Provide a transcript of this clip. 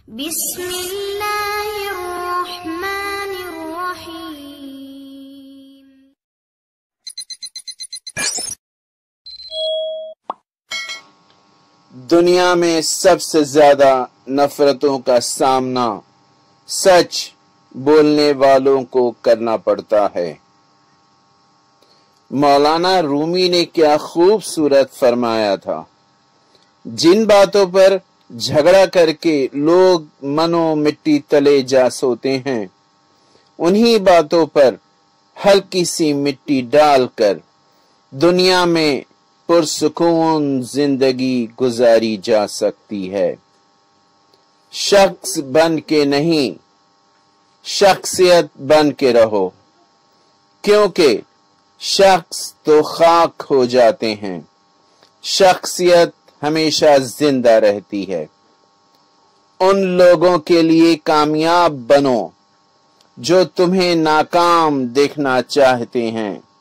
بسم اللہ الرحمن الرحیم۔ دنیا میں سب سے زیادہ نفرتوں کا سامنا سچ بولنے والوں کو کرنا پڑتا ہے۔ مولانا رومی نے کیا خوبصورت فرمایا تھا، جن باتوں پر جھگڑا کر کے لوگ منو مٹی تلے جا سوتے ہیں، انہی باتوں پر ہلکی سی مٹی ڈال کر دنیا میں پرسکون زندگی گزاری جا سکتی ہے۔ شخص بن کے نہیں، شخصیت بن کے رہو، کیونکہ شخص تو خاک ہو جاتے ہیں، شخصیت ہمیشہ زندہ رہتی ہے۔ ان لوگوں کے لیے کامیاب بنو جو تمہیں ناکام دیکھنا چاہتے ہیں۔